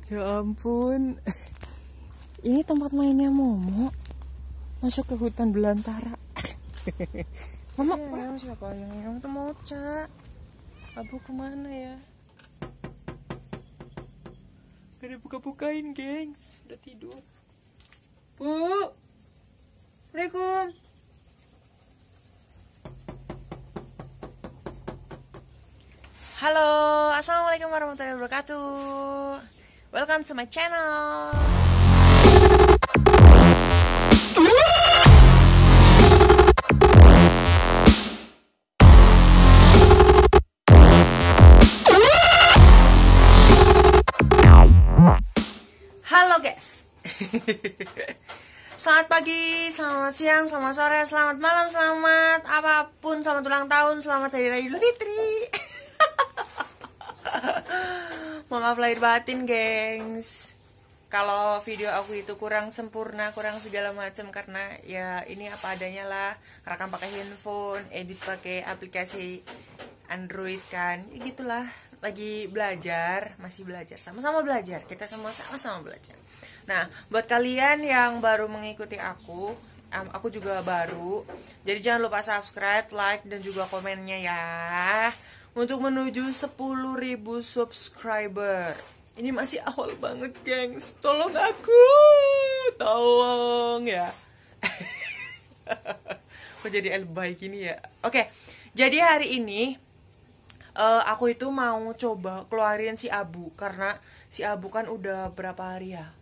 Ya ampun. Ini tempat mainnya Momo. Masuk ke hutan belantara. Momo, siapa yang tuh Moca? Abu kemana ya? Gak ada buka-bukain, gengs. Udah tidur. Bu. Assalamualaikum. Halo, assalamualaikum warahmatullahi wabarakatuh. Welcome to my channel. Halo guys. Selamat pagi, selamat siang, selamat sore, selamat malam, selamat apapun, selamat ulang tahun, selamat Hari Raya Idul Fitri. Maaf lahir batin, gengs. Kalau video aku itu kurang sempurna, kurang segala macam karena ya ini apa adanya lah. Rekam pakai handphone, edit pakai aplikasi Android kan. Ya gitulah. Lagi belajar, masih belajar, sama-sama belajar. Kita semua sama-sama belajar. Nah, buat kalian yang baru mengikuti aku juga baru. Jadi jangan lupa subscribe, like dan juga komennya ya. Untuk menuju 10.000 subscriber. Ini masih awal banget, gengs. Tolong aku. Tolong ya. Kok jadi lebay gini ya? Oke. Jadi hari ini aku itu mau coba keluarin si Abu. Karena si Abu kan udah berapa hari ya?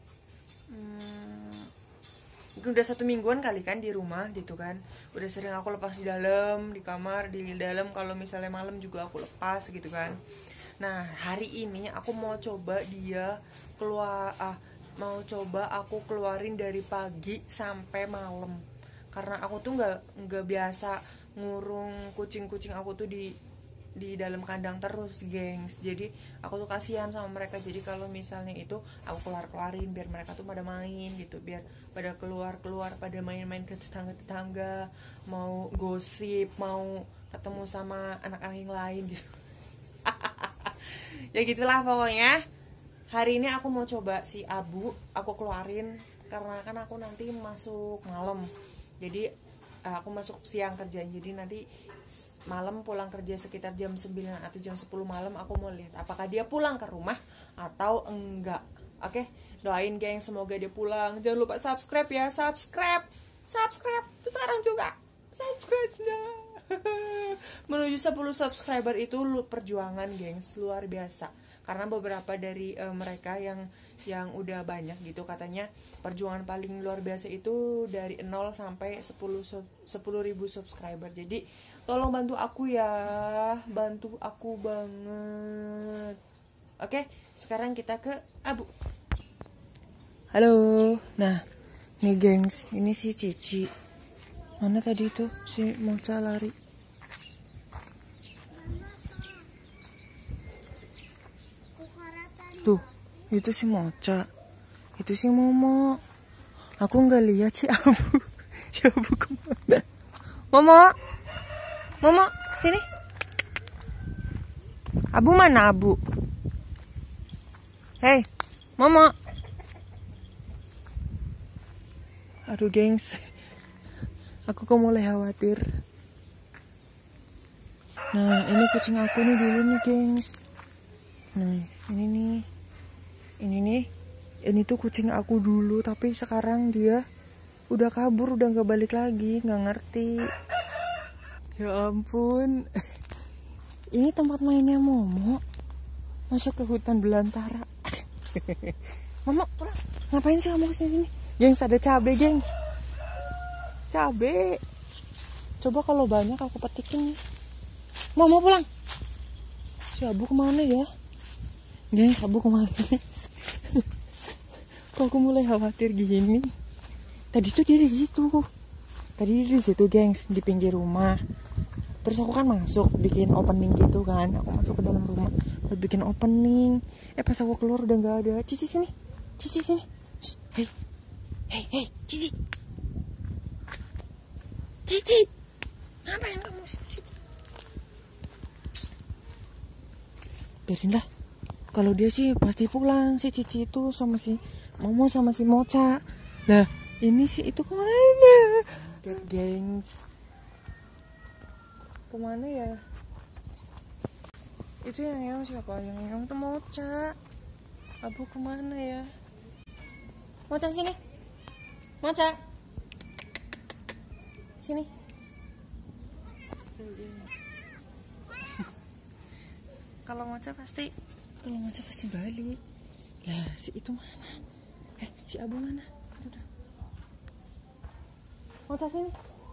Mungkin udah 1 mingguan kali kan di rumah gitu kan. Udah sering aku lepas di dalam, di kamar, di dalam. Kalau misalnya malam juga aku lepas gitu kan. Nah, hari ini aku mau coba dia keluar, mau coba aku keluarin dari pagi sampai malam. Karena aku tuh nggak biasa ngurung kucing-kucing aku tuh di dalam kandang terus, gengs. Jadi aku tuh kasihan sama mereka. Jadi kalau misalnya itu aku keluarin biar mereka tuh pada main gitu, biar pada keluar pada main-main ke tetangga, mau gosip, mau ketemu sama anak-anak yang lain gitu. Ya gitulah pokoknya. Hari ini aku mau coba si Abu aku keluarin karena kan aku nanti masuk malam. Jadi aku masuk siang kerja. Jadi nanti malam pulang kerja sekitar jam 9 atau jam 10 malam aku mau lihat apakah dia pulang ke rumah atau enggak. Oke, doain geng semoga dia pulang. Jangan lupa subscribe ya, subscribe sekarang juga. Subscribe dah. Menuju 10 subscriber itu perjuangan, gengs, luar biasa. Karena beberapa dari mereka yang udah banyak gitu katanya perjuangan paling luar biasa itu dari 0 sampai 10.000 subscriber. Jadi tolong bantu aku ya, bantu aku banget. Oke, sekarang kita ke Abu. Halo. Nah, nih gengs, ini si Cici. Mana tadi tuh si Moca lari? Tuh, itu si Moca. Itu si Momo. Aku nggak lihat si Abu. Si Abu kemana? Momo, sini. Abu mana Abu? Hei, Momo. Aduh, gengs. Aku kok mulai khawatir. Nah, ini kucing aku nih dulu nih, gengs. Nah, ini nih. Ini tuh kucing aku dulu, tapi sekarang dia udah kabur, udah nggak balik lagi, nggak ngerti. Ya ampun. Ini tempat mainnya Momo. Masuk ke hutan belantara. Momo, pulang. Ngapain sih kamu kesini? Gengs, ada cabe, gengs. Cabe. Coba kalau banyak aku petikin. Momo pulang. Si Abu kemana ya? Gengs, Abu kemana? Kok aku mulai khawatir gini? Tadi tuh dia di situ. Gengs, di pinggir rumah. Terus aku kan masuk bikin opening gitu kan. Aku masuk ke dalam rumah buat bikin opening. Pas aku keluar udah nggak ada. Cici sini. Hei, Cici. Ngapain kamu sih? Biarin lah. Kalau dia sih pasti pulang, si Cici itu sama si Momo sama si Mocha. Lah ini sih itu kemana? Gengs, kemana ya? Itu yang siapa? Yang tuh Mocha. Abu kemana ya? Mocha sini. Mocha. Sini. Kalau Mocha pasti balik. Lah si itu mana? Si Abu mana? Aduh. Mocha sini.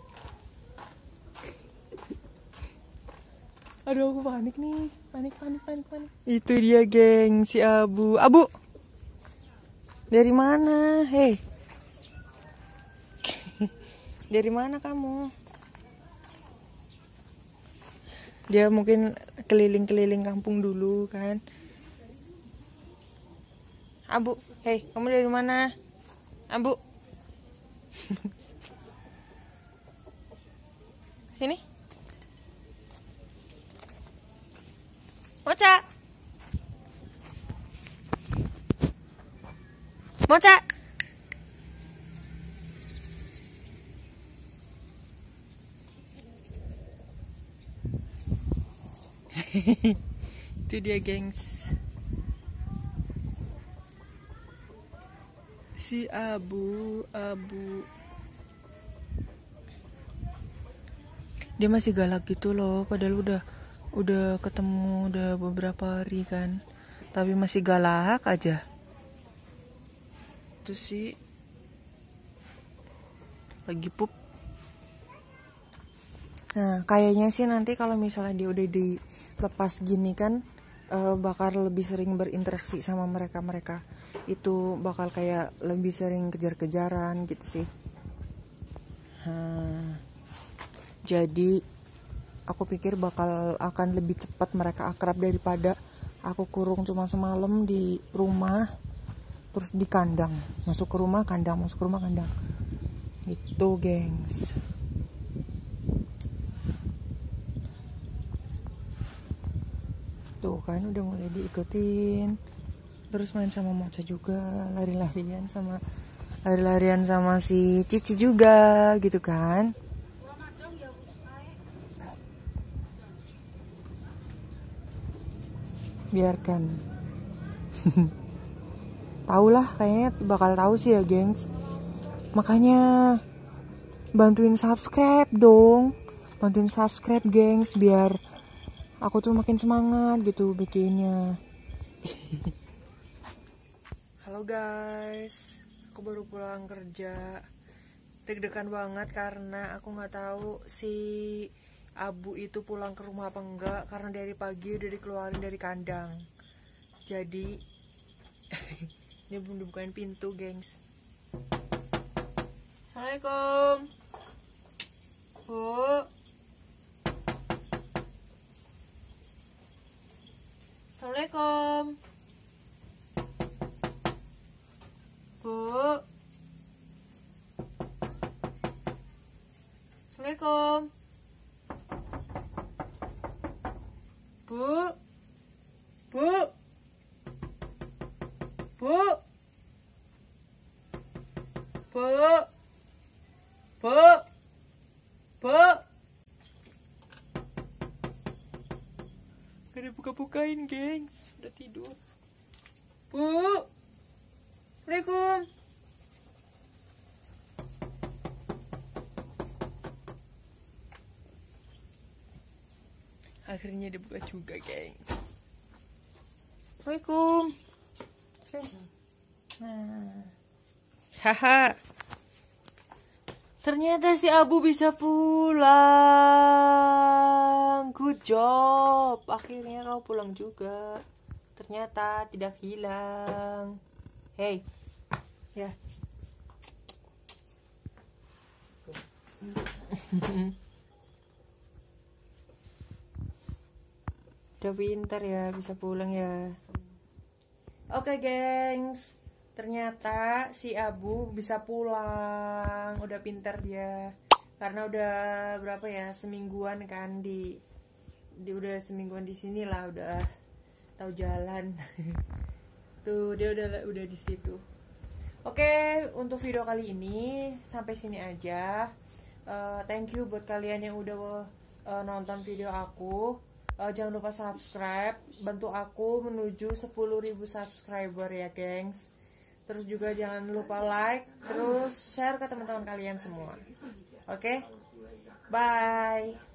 Aduh aku panik nih. Panik. Itu dia geng, si Abu. Abu. Dari mana? Hei. Dari mana kamu? Dia mungkin keliling-keliling kampung dulu kan. Abu, hei, kamu dari mana? Abu. Sini. Mocha. Mocha. Itu dia gengs, si Abu. Dia masih galak gitu loh, padahal udah ketemu udah beberapa hari kan, tapi masih galak aja. Itu sih lagi pup. Nah kayaknya sih nanti kalau misalnya dia udah dilepas gini kan, bakal lebih sering berinteraksi sama mereka. Itu bakal kayak lebih sering kejar-kejaran gitu sih. Jadi aku pikir akan lebih cepat mereka akrab daripada aku kurung cuma semalam di rumah terus di kandang, masuk ke rumah kandang itu gengs. Tuh kan udah mulai diikutin, terus main sama Mocha juga, lari-larian sama si Cici juga gitu kan. Biarkan. Taulah kayaknya bakal tahu sih ya gengs. Makanya bantuin subscribe dong. Bantuin subscribe gengs biar aku tuh makin semangat gitu bikinnya. Halo guys, aku baru pulang kerja. Deg-degan banget karena aku nggak tahu si Abu itu pulang ke rumah apa enggak, karena dari pagi udah dikeluarin dari kandang. Jadi ini belum dibukain pintu gengs. Assalamualaikum Bu. Assalamualaikum Bu. Assalamualaikum Bu. Bu. Bu. Bu. Bu. Bu. Gak dibuka-bukain gengs, udah tidur. Bu. Assalamualaikum. Akhirnya dibuka juga gengs. Assalamualaikum. Nah. Haha. Ternyata si Abu bisa pulang. Good job. Akhirnya kau pulang juga. Ternyata tidak hilang. Hey. Ya. Udah pintar ya, bisa pulang ya. Oke, gengs. Ternyata si Abu bisa pulang. Udah pintar dia. Karena udah berapa ya? Semingguan kan udah semingguan di sini lah udah. tahu jalan. Tuh dia udah di situ. Oke, untuk video kali ini sampai sini aja. Thank you buat kalian yang udah nonton video aku. Jangan lupa subscribe, bantu aku menuju 10.000 subscriber ya gengs. Terus juga jangan lupa like, terus share ke teman-teman kalian semua. Oke, bye.